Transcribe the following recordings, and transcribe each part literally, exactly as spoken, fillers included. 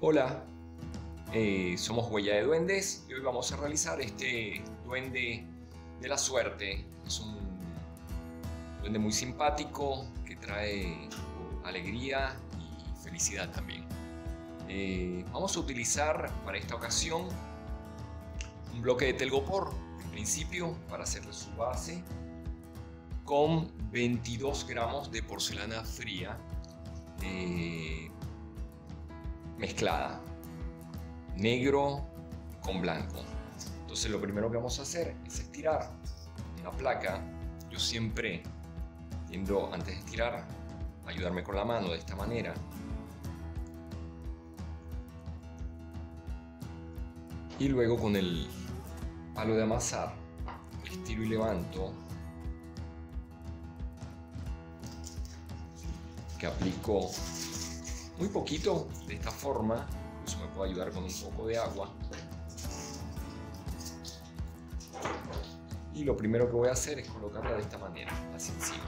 Hola, eh, somos Huella de Duendes y hoy vamos a realizar este duende de la suerte. Es un duende muy simpático que trae alegría y felicidad también. Eh, vamos a utilizar para esta ocasión un bloque de telgopor, en principio, para hacerle su base, con veintidós gramos de porcelana fría eh, mezclada, negro con blanco. Entonces lo primero que vamos a hacer es estirar una placa. Yo siempre tiendo, antes de estirar, a ayudarme con la mano de esta manera. Y luego con el palo de amasar, estiro y levanto, que aplico muy poquito de esta forma. Eso me puede ayudar con un poco de agua. Y lo primero que voy a hacer es colocarla de esta manera, hacia encima.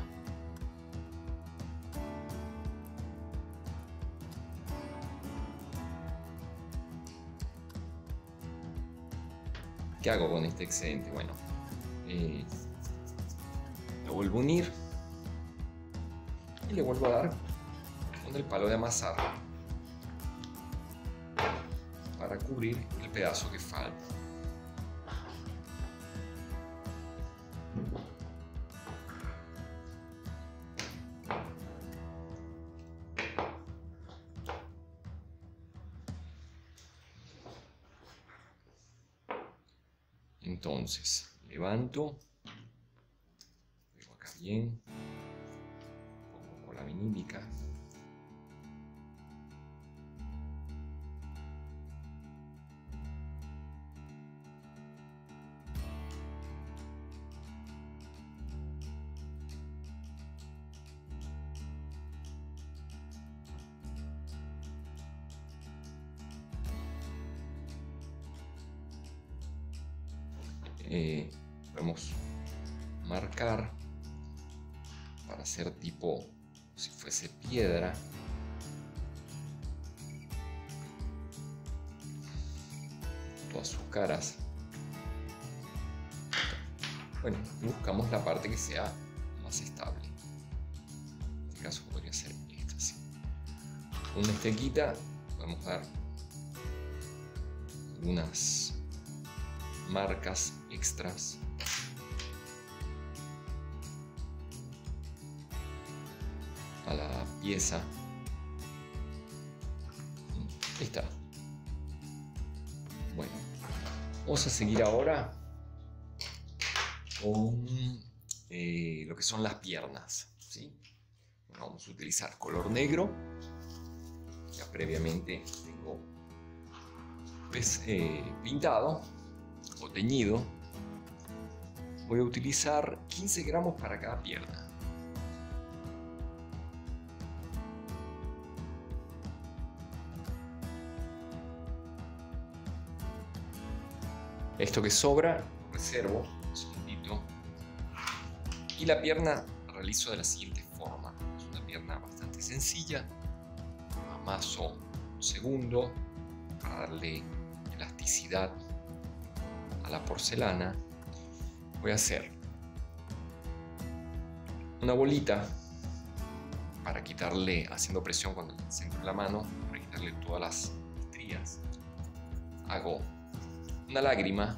¿Qué hago con este excedente? Bueno, eh, lo vuelvo a unir y le vuelvo a dar con el palo de amasar para cubrir el pedazo que falta. Entonces, levanto, pego acá bien, pongo con la vinílica. Eh, podemos marcar para hacer tipo si fuese piedra. Todas sus caras. Bueno, buscamos la parte que sea más estable. En este caso podría ser esta, así. Con una estequita podemos dar algunas marcas extras. A la pieza. Ahí está. Bueno, vamos a seguir ahora con eh, lo que son las piernas, ¿sí? Bueno, vamos a utilizar color negro. Ya previamente tengo pues, eh, pintado o teñido. Voy a utilizar quince gramos para cada pierna. Esto que sobra lo reservo un segundito. Y la pierna la realizo de la siguiente forma. Es una pierna bastante sencilla. Amaso un segundo para darle elasticidad a la porcelana. Voy a hacer una bolita para quitarle, haciendo presión con el centro de la mano, para quitarle todas las estrías. Hago una lágrima,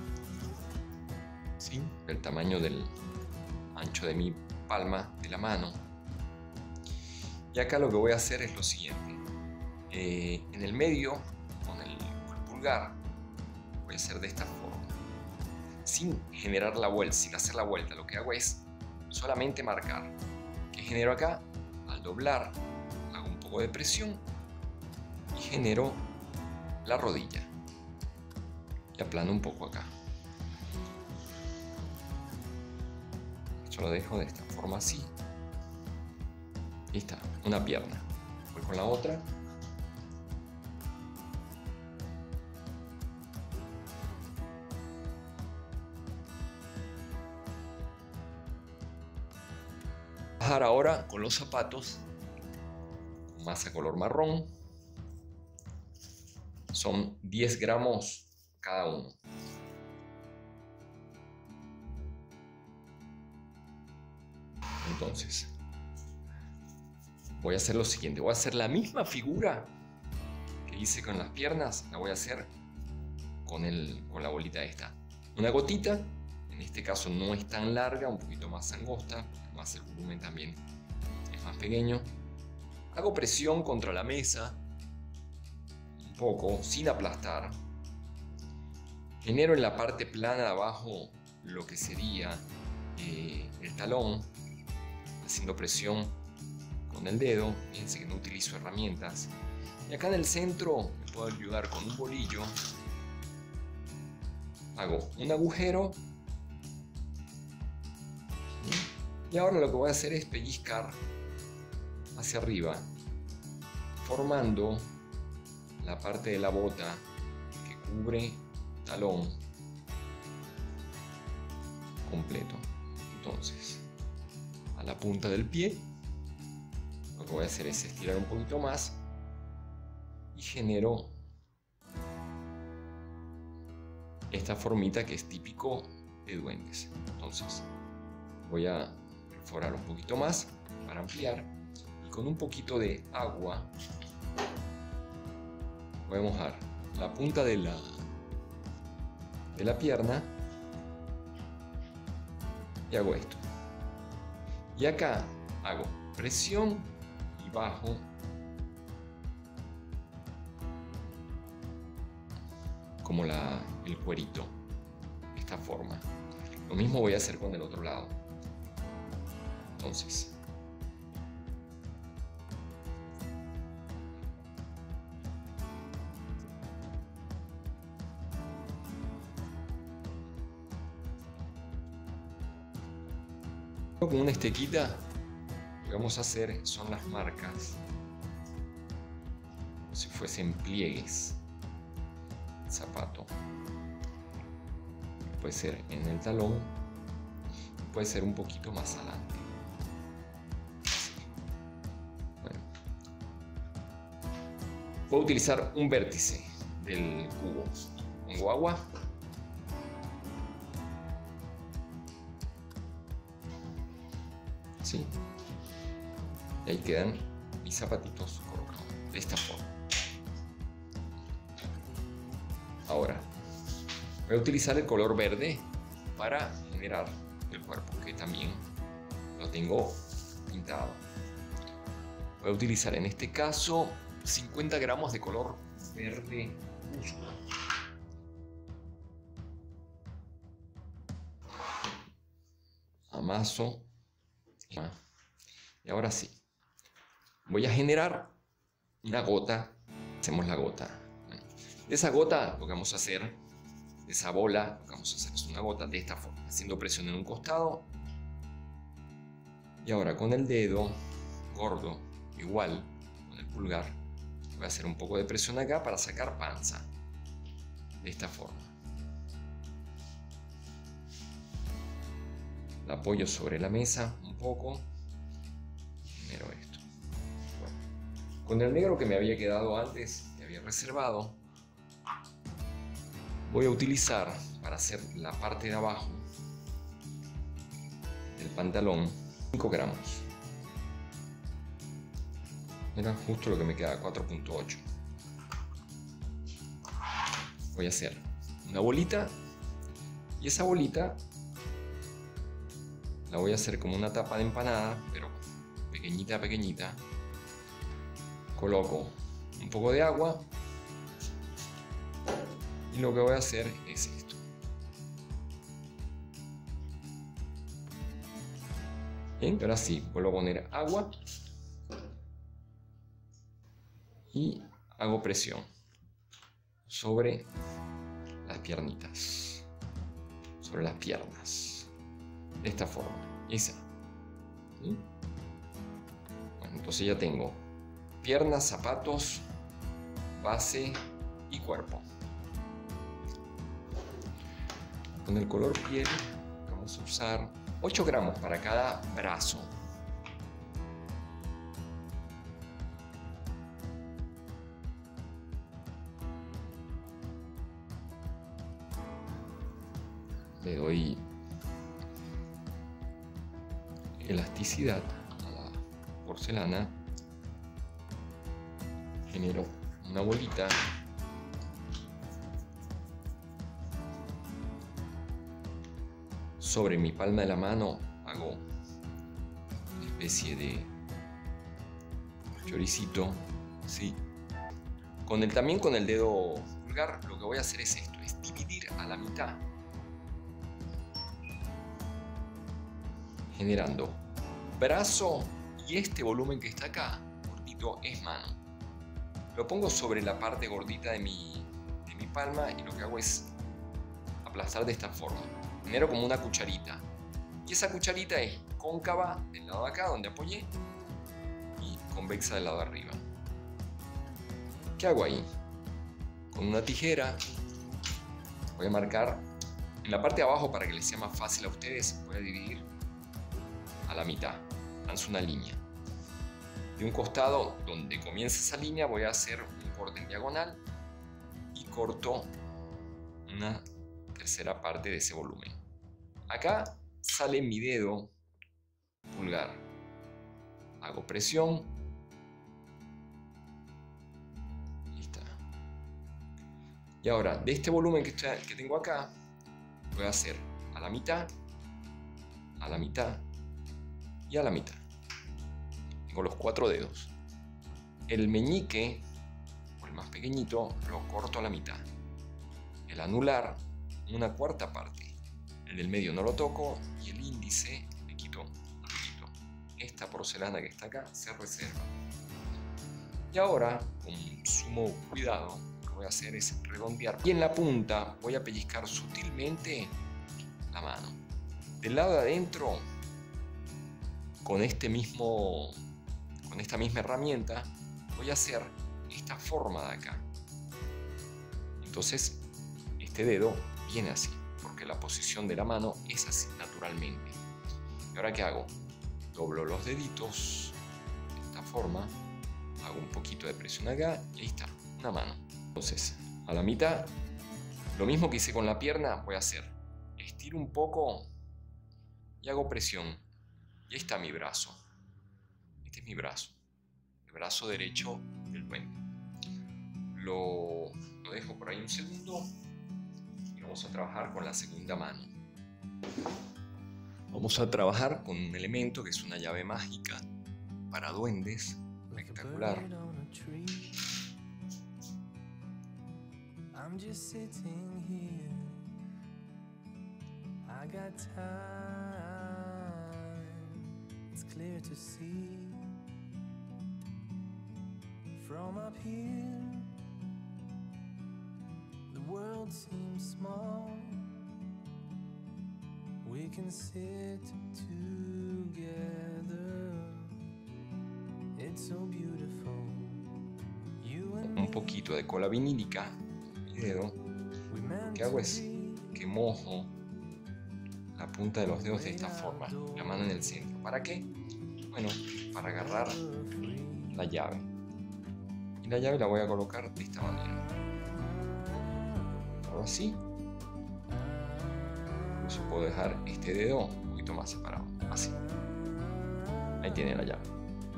¿sí?, del tamaño del ancho de mi palma de la mano. Y acá lo que voy a hacer es lo siguiente. Eh, en el medio, con el, con el pulgar, voy a hacer de esta forma. Sin generar la vuelta, sin hacer la vuelta, lo que hago es solamente marcar. ¿Qué genero acá? Al doblar, hago un poco de presión y genero la rodilla. Y aplano un poco acá. Esto lo dejo de esta forma así. Ahí está, una pierna. Voy con la otra. Bajar ahora con los zapatos, masa color marrón. son diez gramos cada uno. Entonces, voy a hacer lo siguiente. Voy a hacer la misma figura que hice con las piernas. La voy a hacer con, el, con la bolita esta. Una gotita. En este caso no es tan larga, un poquito más angosta. Además el volumen también es más pequeño. Hago presión contra la mesa. Un poco, sin aplastar. Genero en la parte plana de abajo lo que sería eh, el talón. Haciendo presión con el dedo. Fíjense que no utilizo herramientas. Y acá en el centro me puedo ayudar con un bolillo. Hago un agujero. Y ahora lo que voy a hacer es pellizcar hacia arriba, formando la parte de la bota que cubre el talón completo. Entonces, a la punta del pie, lo que voy a hacer es estirar un poquito más y genero esta formita que es típico de duendes. Entonces, voy a perforar un poquito más para ampliar y con un poquito de agua voy a mojar la punta de la, de la pierna y hago esto. Y acá hago presión y bajo como la, el cuerito, de esta forma. Lo mismo voy a hacer con el otro lado. Entonces, con una estequita lo que vamos a hacer son las marcas, como si fuesen pliegues. El zapato puede ser en el talón, puede ser un poquito más adelante. Bueno, puedo utilizar un vértice del cubo. Pongo agua. ¿Sí? Y ahí quedan mis zapatitos colocados de esta forma. Ahora voy a utilizar el color verde para generar el cuerpo, que también lo tengo pintado. Voy a utilizar en este caso cincuenta gramos de color verde musgo. Amaso. Y ahora sí, voy a generar una gota. Hacemos la gota. De esa gota, lo que vamos a hacer, de esa bola, lo que vamos a hacer es una gota de esta forma, haciendo presión en un costado. Y ahora con el dedo gordo, igual, con el pulgar, voy a hacer un poco de presión acá para sacar panza. De esta forma. La apoyo sobre la mesa un poco. Genero esto. Bueno, con el negro que me había quedado antes, que había reservado, voy a utilizar para hacer la parte de abajo del pantalón cinco gramos. Era justo lo que me queda, cuatro punto ocho. Voy a hacer una bolita y esa bolita la voy a hacer como una tapa de empanada, pero pequeñita, pequeñita. Coloco un poco de agua y lo que voy a hacer es esto. Bien, ahora sí, vuelvo a poner agua y hago presión sobre las piernitas, sobre las piernas, de esta forma, esa. ¿Sí? Bueno, entonces ya tengo piernas, zapatos, base y cuerpo. Con el color piel vamos a usar ocho gramos para cada brazo. Le doy elasticidad a la porcelana. Genero una bolita. Sobre mi palma de la mano hago una especie de choricito, ¿sí? Con el, también con el dedo pulgar lo que voy a hacer es esto, es dividir a la mitad, generando brazo, y este volumen que está acá, gordito, es mano. Lo pongo sobre la parte gordita de mi, de mi palma y lo que hago es aplastar de esta forma. Genero como una cucharita. Y esa cucharita es cóncava del lado de acá, donde apoyé, y convexa del lado de arriba. ¿Qué hago ahí? Con una tijera voy a marcar en la parte de abajo, para que les sea más fácil a ustedes, voy a dividir a la mitad. Lanzo una línea. De un costado donde comienza esa línea voy a hacer un corte en diagonal y corto una tercera parte de ese volumen. Acá sale mi dedo pulgar. Hago presión. Ahí está. Y ahora, de este volumen que, está, que tengo acá, voy a hacer a la mitad, a la mitad y a la mitad. Tengo los cuatro dedos. El meñique, o el más pequeñito, lo corto a la mitad. El anular, una cuarta parte. El del medio no lo toco y el índice le quito un poquito. Esta porcelana que está acá se reserva. Y ahora, con sumo cuidado, lo que voy a hacer es redondear. Y en la punta voy a pellizcar sutilmente la mano. Del lado de adentro, con este mismo, con esta misma herramienta, voy a hacer esta forma de acá. Entonces, este dedo viene así, porque la posición de la mano es así naturalmente. ¿Y ahora qué hago? Doblo los deditos de esta forma, hago un poquito de presión acá y ahí está, una mano. Entonces, a la mitad, lo mismo que hice con la pierna, voy a hacer. Estiro un poco y hago presión. Y ahí está mi brazo. Este es mi brazo. El brazo derecho del duende. Lo, lo dejo por ahí un segundo. Vamos a trabajar con la segunda mano. Vamos a trabajar con un elemento que es una llave mágica para duendes, espectacular. World seems small. We can sit together. It's so beautiful. You and Un poquito de cola vinílica en mi dedo. Lo que hago es que mojo la punta de los dedos de esta forma, la mano en el centro. ¿Para qué? Bueno, para agarrar la llave. Y la llave la voy a colocar de esta manera. Así. Incluso puedo dejar este dedo un poquito más separado. Así. Ahí tiene la llave.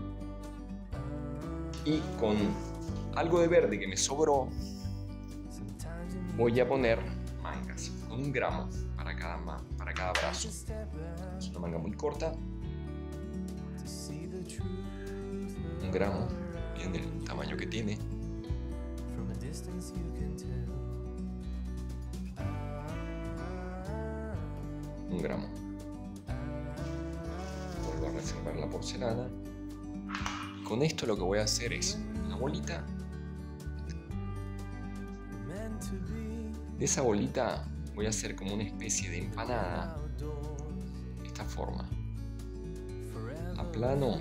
Y con algo de verde que me sobró, voy a poner mangas. Con un gramo para cada, para cada brazo. Es una manga muy corta. Un gramo. Miren el tamaño que tiene. Un gramo. Vuelvo a reservar la porcelana. Con esto lo que voy a hacer es una bolita. De esa bolita voy a hacer como una especie de empanada. De esta forma. A plano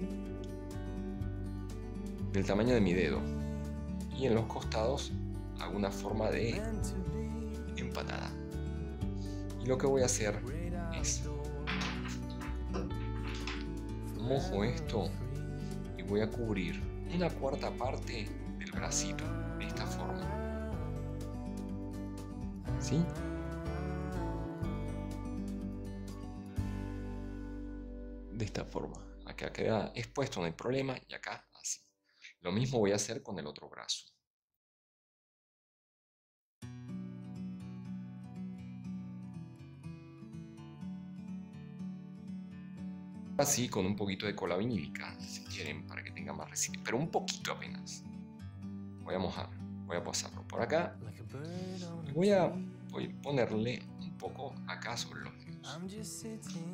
del tamaño de mi dedo. Y en los costados hago una forma de empanada. Y lo que voy a hacer es mojo esto y voy a cubrir una cuarta parte del bracito de esta forma. ¿Sí? de esta forma. Acá queda expuesto, no hay problema, y acá así. Lo mismo voy a hacer con el otro brazo. Así con un poquito de cola vinílica, si quieren, para que tenga más resistencia, pero un poquito apenas. Voy a mojar, voy a pasarlo por acá y voy a, voy a ponerle un poco acá sobre los dedos.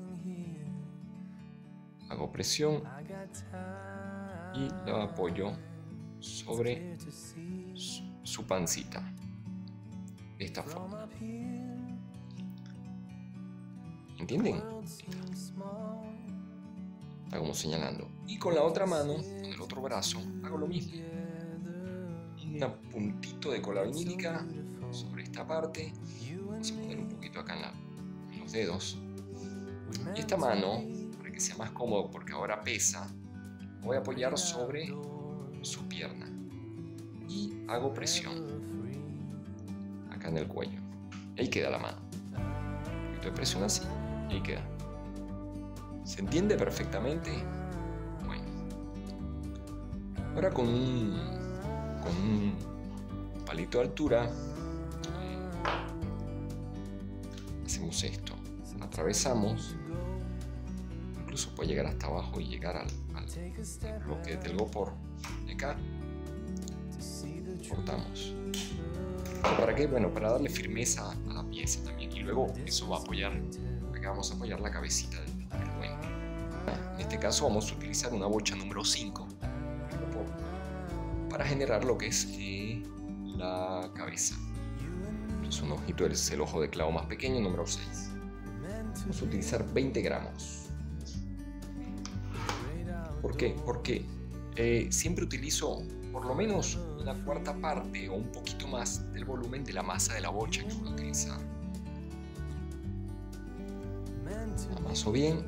Hago presión y lo apoyo sobre su, su pancita, de esta forma. ¿Entienden? Está como señalando. Y con la otra mano, con el otro brazo, hago lo mismo. Un puntito de cola vinílica sobre esta parte. Vamos a poner un poquito acá en, la, en los dedos. Y esta mano, para que sea más cómodo porque ahora pesa, voy a apoyar sobre su pierna. Y hago presión acá en el cuello. Ahí queda la mano. Un poquito de presión así. Y ahí queda. ¿Se entiende perfectamente? Bueno. Ahora con un, con un palito de altura eh, hacemos esto. Atravesamos. Incluso puede llegar hasta abajo y llegar al, al, al bloque del gopor. Y acá cortamos. ¿Para qué? Bueno, para darle firmeza a la pieza también. Y luego eso va a apoyar. Acá vamos a apoyar la cabecita del puente. En este caso vamos a utilizar una bocha número cinco para generar lo que es eh, la cabeza. Es un ojito, es el ojo de clavo más pequeño, número seis. Vamos a utilizar veinte gramos. ¿Por qué? Porque eh, siempre utilizo por lo menos una cuarta parte o un poquito más del volumen de la masa de la bocha que voy a utilizar. Amaso bien,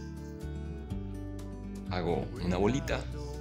hago una bolita,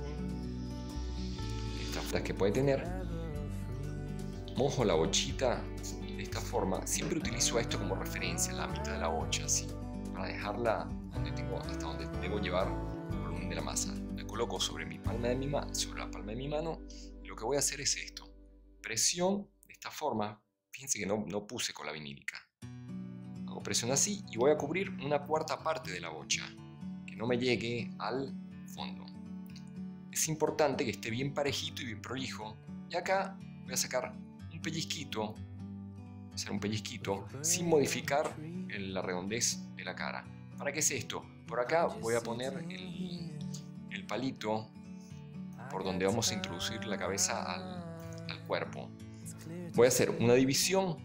estas que puede tener, mojo la bochita de esta forma. Siempre utilizo esto como referencia, la mitad de la bocha, así, para dejarla donde tengo, hasta donde debo llevar el volumen de la masa. La coloco sobre mi palma de mi mano, sobre la palma de mi mano, y lo que voy a hacer es esto: presión de esta forma. Fíjense que no, no puse cola vinílica. Hago presión así y voy a cubrir una cuarta parte de la bocha, que no me llegue al fondo. Es importante que esté bien parejito y bien prolijo. Y acá voy a sacar un pellizquito, hacer un pellizquito sin modificar la redondez de la cara. ¿Para qué es esto? Por acá voy a poner el, el palito por donde vamos a introducir la cabeza al, al cuerpo. Voy a hacer una división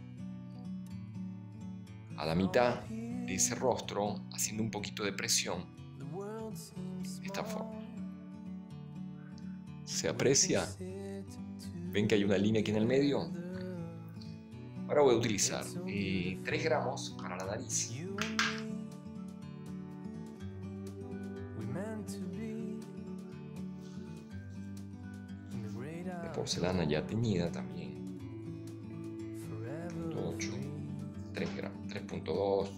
a la mitad de ese rostro, haciendo un poquito de presión de esta forma. ¿Se aprecia? ¿Ven que hay una línea aquí en el medio? Ahora voy a utilizar eh, tres gramos para la nariz. De porcelana ya teñida también. ocho, tres gramos, tres punto dos,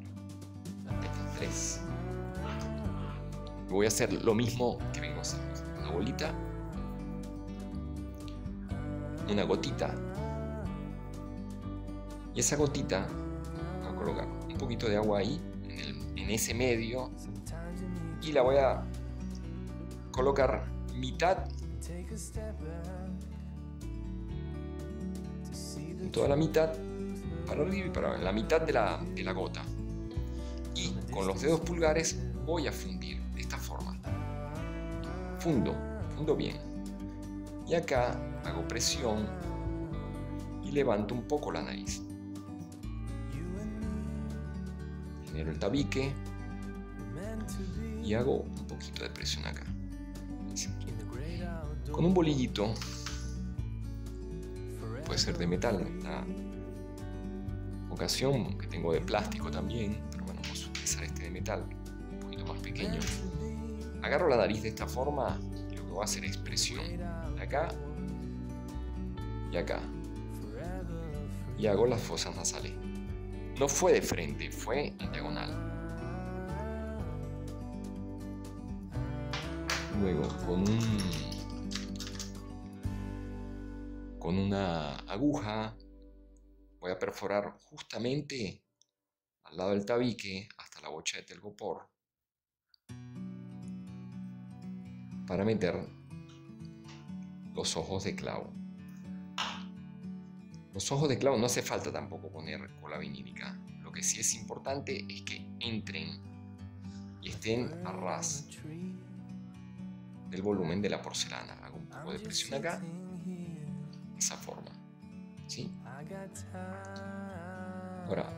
tres. Voy a hacer lo mismo que vengo a hacer. Una bolita, una gotita, y esa gotita voy a colocar un poquito de agua ahí en, el, en ese medio, y la voy a colocar mitad, en toda la mitad, para arriba y para abajo, la mitad de la, de la gota, y con los dedos pulgares voy a fundir de esta forma. Fundo, fundo bien, y acá hago presión y levanto un poco la nariz. Genero el tabique y hago un poquito de presión acá. Con un bolillito, puede ser de metal, en esta ocasión que tengo de plástico también, pero bueno, vamos a utilizar este de metal, un poquito más pequeño. Agarro la nariz de esta forma y lo que voy a hacer es presión de acá y acá, y hago las fosas nasales. No fue de frente, fue en diagonal. Luego con un con una aguja voy a perforar justamente al lado del tabique hasta la bocha de telgopor para meter los ojos de clavo. Los ojos de clavo no hace falta tampoco poner cola vinílica. Lo que sí es importante es que entren y estén a ras del volumen de la porcelana. Hago un poco de presión acá, de esa forma, ¿sí? Ahora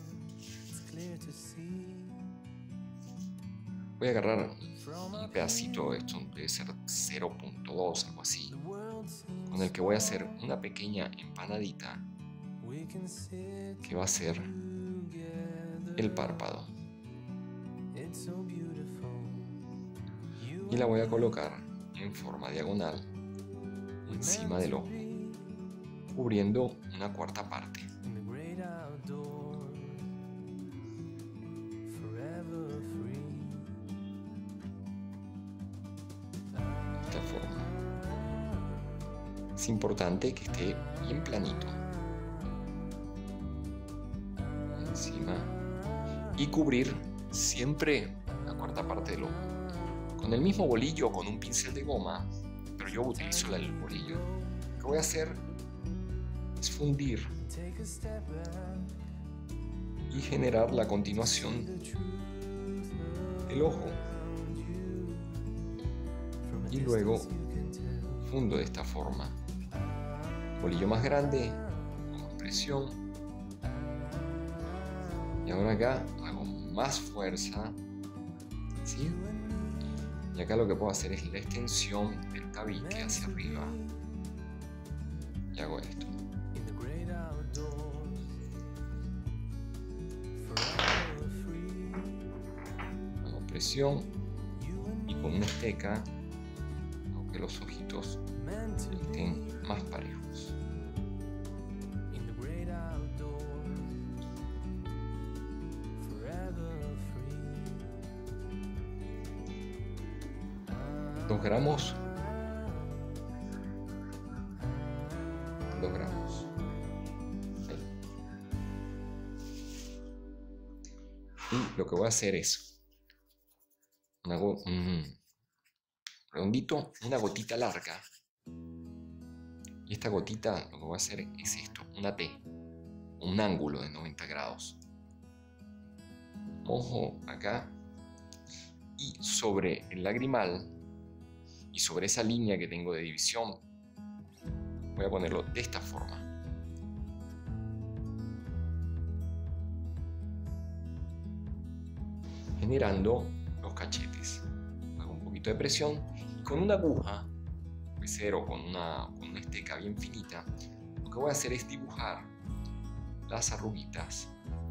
voy a agarrar un pedacito, esto debe ser cero punto dos, algo así, con el que voy a hacer una pequeña empanadita que va a ser el párpado. Y la voy a colocar en forma diagonal encima del ojo, cubriendo una cuarta parte. De esta forma. Es importante que esté bien planito. Encima. Y cubrir siempre la cuarta parte del ojo. Con el mismo bolillo o con un pincel de goma, pero yo utilizo el bolillo. Lo que voy a hacer es fundir y generar la continuación del ojo. Y luego fundo de esta forma. Bolillo más grande, con más presión. Y ahora acá hago más fuerza, ¿sí? Y acá lo que puedo hacer es la extensión del tabique hacia arriba. Y hago esto. Hago presión y con una esteca hago que los ojitos estén más parejos. Dos gramos. Dos gramos. Ahí. Y lo que voy a hacer es una go mm, redondito, una gotita larga. Y esta gotita lo que voy a hacer es esto, una T, un ángulo de noventa grados. Mojo acá y sobre el lagrimal y sobre esa línea que tengo de división voy a ponerlo de esta forma. Generando los cachetes. Hago un poquito de presión y con una aguja, puede ser o con una, con una esteca bien finita, lo que voy a hacer es dibujar las arruguitas.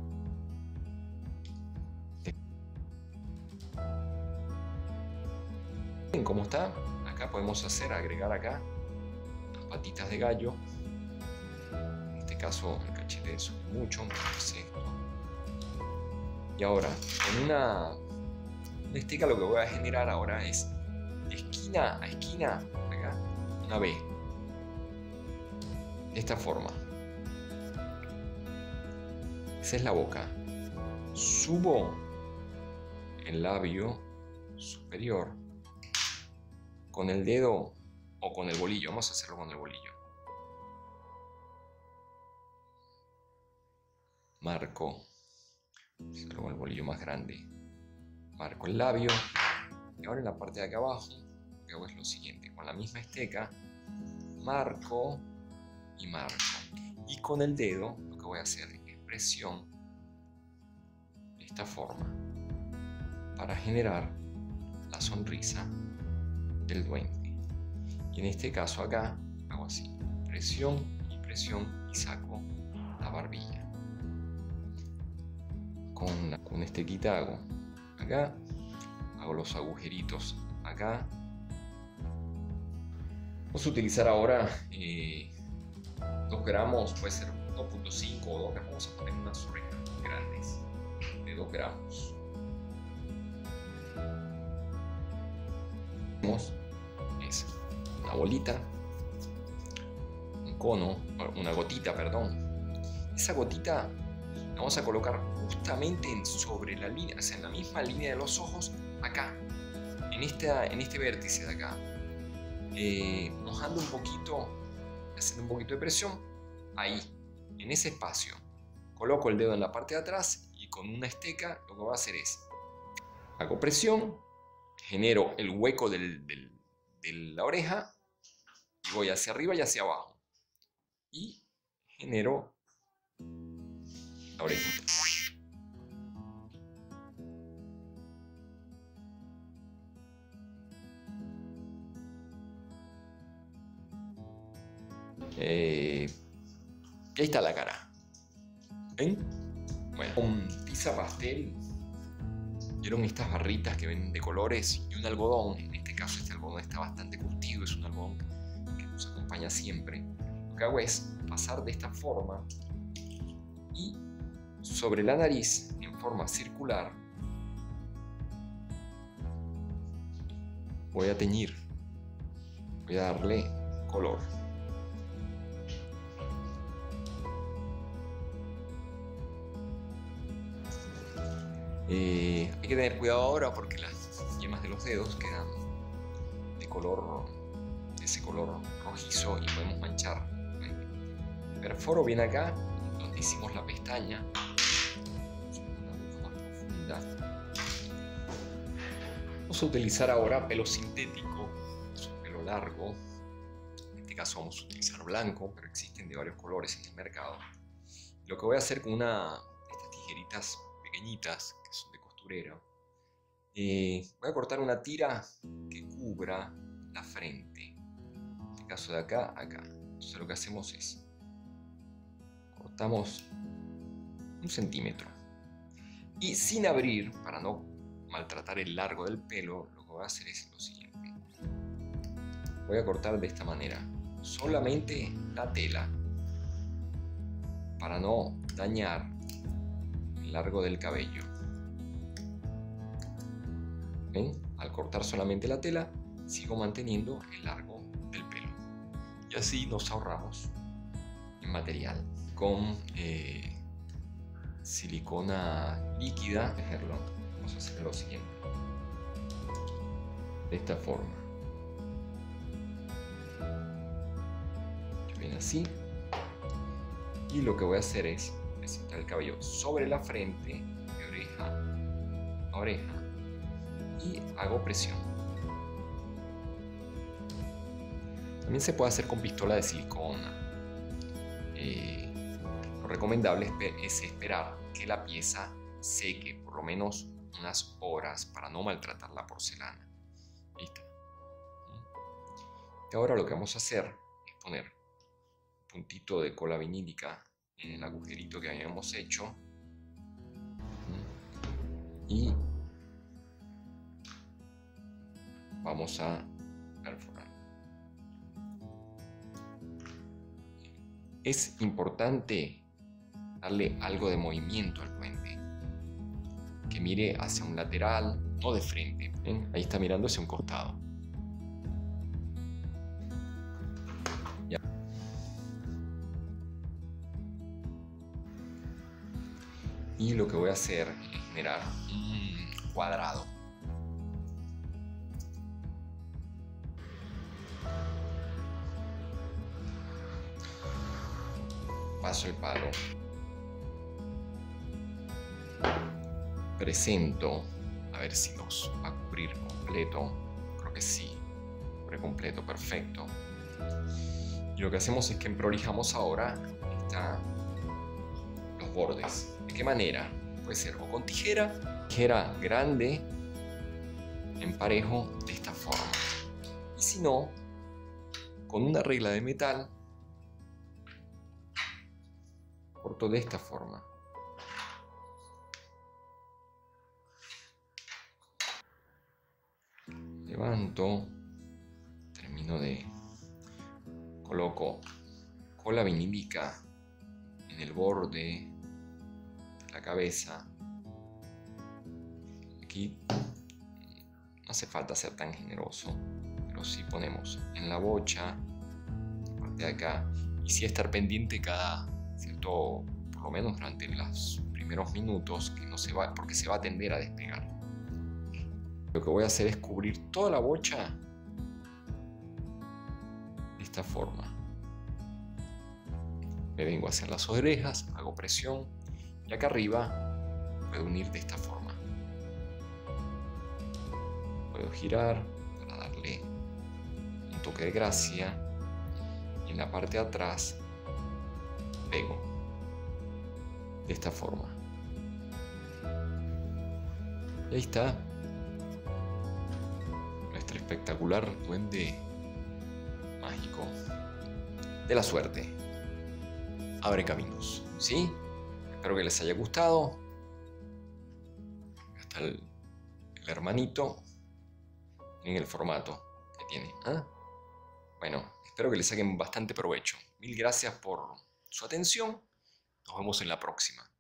¿Ven cómo está? Acá podemos hacer, agregar acá las patitas de gallo. En este caso el cachete es mucho, entonces esto. Y ahora, con una, una esteca lo que voy a generar ahora es de esquina a esquina, acá, una B. De esta forma. Esa es la boca. Subo el labio superior con el dedo o con el bolillo. Vamos a hacerlo con el bolillo. Marco, hacerlo con el bolillo más grande. Marco el labio. Y ahora en la parte de acá abajo, lo que hago es lo siguiente. Con la misma esteca, marco y marco. Y con el dedo, lo que voy a hacer es presión de esta forma para generar la sonrisa del duende. Y en este caso acá hago así, presión y presión y saco la barbilla. Con, la, con este quita hago acá, hago los agujeritos acá. Vamos a utilizar ahora eh, dos gramos, puede ser dos punto cinco o dos gramos. Vamos a poner unas orejas grandes de dos gramos. Es una bolita, un cono, una gotita, perdón. Esa gotita la vamos a colocar justamente en, sobre la línea, o sea, en la misma línea de los ojos, acá, en, esta, en este vértice de acá, eh, mojando un poquito, haciendo un poquito de presión, ahí, en ese espacio. Coloco el dedo en la parte de atrás y con una esteca lo que voy a hacer es, hago presión, genero el hueco del, del, de la oreja y voy hacia arriba y hacia abajo. Y genero la oreja. Eh, y ahí está la cara. ¿Ven? Bueno, con tiza pastel, vieron estas barritas que ven de colores y un algodón. En este caso este algodón está bastante curtido, es un algodón que nos acompaña siempre. Lo que hago es pasar de esta forma y sobre la nariz en forma circular voy a teñir, voy a darle color. Eh, hay que tener cuidado ahora porque las yemas de los dedos quedan de color, de ese color rojizo y podemos manchar. Perforo bien acá donde hicimos la pestaña, una aguja más profunda. Vamos a utilizar ahora pelo sintético, es un pelo largo. En este caso vamos a utilizar blanco, pero existen de varios colores en el mercado. Lo que voy a hacer con una de estas tijeritas pequeñitas que son de costurera, eh, voy a cortar una tira que cubra la frente, en este caso de acá a acá. Entonces lo que hacemos es cortamos un centímetro y sin abrir, para no maltratar el largo del pelo, lo que voy a hacer es lo siguiente: voy a cortar de esta manera solamente la tela para no dañar el largo del cabello. ¿Ven? Al cortar solamente la tela, sigo manteniendo el largo del pelo. Y así nos ahorramos en material. Con eh, silicona líquida, vamos a hacer lo siguiente. De esta forma. Ven así. Y lo que voy a hacer es presentar el cabello sobre la frente, de oreja a oreja, y hago presión. También se puede hacer con pistola de silicona. Eh, lo recomendable es esperar que la pieza seque por lo menos unas horas para no maltratar la porcelana. ¿Listo? Y ahora lo que vamos a hacer es poner un puntito de cola vinílica en el agujerito que habíamos hecho y vamos a perforar. Es importante darle algo de movimiento al puente, que mire hacia un lateral, no de frente. ¿Ven? Ahí está mirando hacia un costado. Ya. Y lo que voy a hacer es generar un cuadrado. Paso el palo, presento, a ver si nos va a cubrir completo. Creo que sí, cubre completo, perfecto. Y lo que hacemos es que prolijamos ahora esta, los bordes. ¿De qué manera? Puede ser o con tijera, tijera grande, en parejo, de esta forma. Y si no, con una regla de metal, corto de esta forma. Levanto, termino de, coloco cola vinílica en el borde de la cabeza. Aquí hace falta ser tan generoso, pero si ponemos en la bocha, la parte de acá, y sí estar pendiente cada cierto, por lo menos durante los primeros minutos, que no se va, porque se va a tender a despegar. Lo que voy a hacer es cubrir toda la bocha de esta forma. Me vengo hacia las orejas, hago presión y acá arriba puedo unir de esta forma. Puedo girar para darle un toque de gracia y en la parte de atrás pego de esta forma. Y ahí está nuestro espectacular duende mágico de la suerte. Abre caminos, ¿sí? Espero que les haya gustado. Acá está el, el hermanito. Miren el formato que tiene. ¿eh? Bueno, espero que les saquen bastante provecho. Mil gracias por su atención. Nos vemos en la próxima.